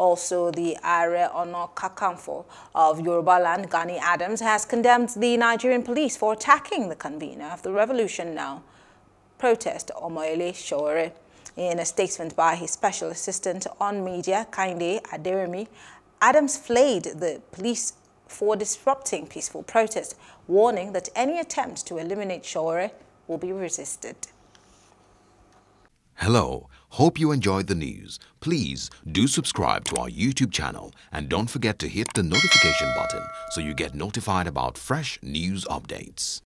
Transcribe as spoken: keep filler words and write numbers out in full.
Also, the Aareonakakanfo of Yorubaland, Gani Adams, has condemned the Nigerian police for attacking the convener of the Revolution Now protest, Omoyele Sowore. In a statement by his special assistant on media, Gani Adams, Adams flayed the police for disrupting peaceful protest, warning that any attempt to eliminate Sowore will be resisted. Hello, hope you enjoyed the news. Please do subscribe to our YouTube channel and don't forget to hit the notification button so you get notified about fresh news updates.